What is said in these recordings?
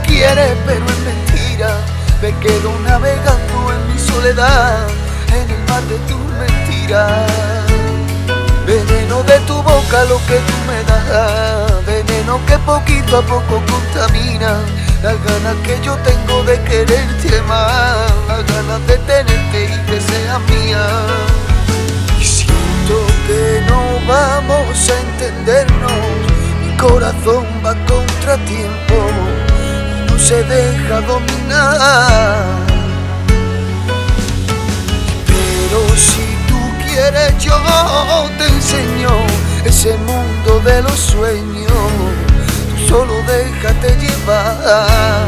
quieres, pero es mentira. Me quedo navegando en mi soledad, en el mar de tus mentiras. Veneno de tu boca lo que tú me das, veneno que poquito a poco contamina las ganas que yo tengo de quererte más, las ganas de tenerte y que seas mía. Y siento que no vamos a entendernos, mi corazón va a contratiempo y no se deja dominar. Pero si yo te enseño ese mundo de los sueños, tú solo déjate llevar.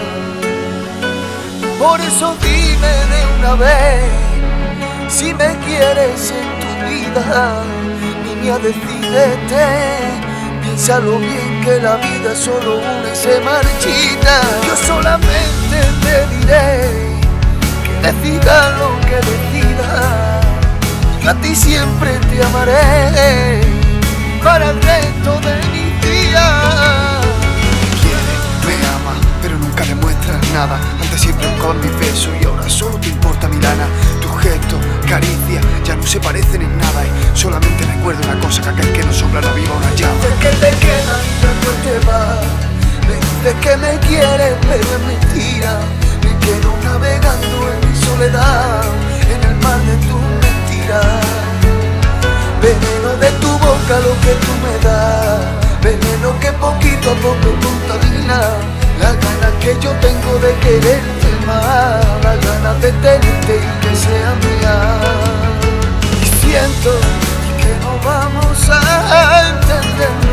Por eso dime de una vez si me quieres en tu vida. Niña, decídete, piénsalo bien que la vida es solo una y se marchita. Yo solamente te diré que decidas lo que decidas, a ti siempre te amaré para el resto de mis días. Me quieres, me amas, pero nunca demuestras nada. Antes siempre buscabas mis besos y ahora solo te importa mi lana. Tus gestos, caricias, ya no se parecen en nada. Y solamente recuerdo una cosa, que aquel que nos sopla la viva una llama. Dices que te quedas y después te vas. Me dices que me quieres, pero es mentira. Me quedo navegando en mi soledad, en el mar de tu veneno de tu boca lo que tú me das, veneno que poquito a poco contamina las ganas que yo tengo de quererte más, las ganas de tenerte y que seas mía. Y siento que no vamos a entender